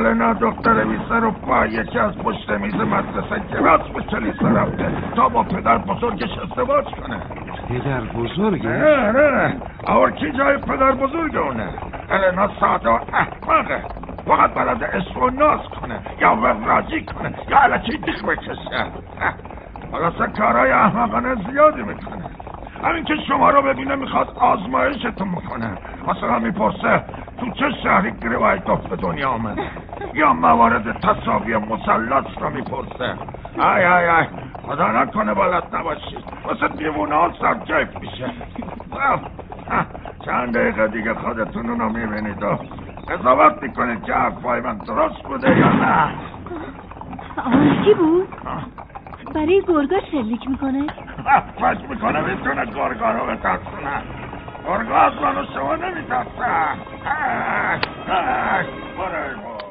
بله نه دختر بی سر و پا یکی از پشت میز مدرسه گراس به کلیسا رفته تا با پدر بزرگش ازدواج کنه. پدر بزرگش؟ نه اور کی جای پدر بزرگ اونه؟ النا ساده و احمقه، فقط بلد عشق و ناز کنه یا وراجی کنه یا علکی دیخ بکشه. خلاصه کارهای احمقانه زیادی میکنه. همین که شما رو ببینه میخواد آزمایشتون میکنه. مثلا میپرسه تو چه شهری گریوایتوف به دنیا آمده، یا موارد تساوی مثلث رو میپرسه. ای خدا نکنه بلد نباشید، واسه دیوونه ها سرکیف میشه. چند دقیقه دیگه خودتون اونو میبینید و قضاوت میکنید که حرفای من درست بوده یا نه. چی بود؟ برای گرگا شلیک میکنه؟ فش میکنه میتونه گرگا رو بترسونه. گرگا از من و شما نمیترسه.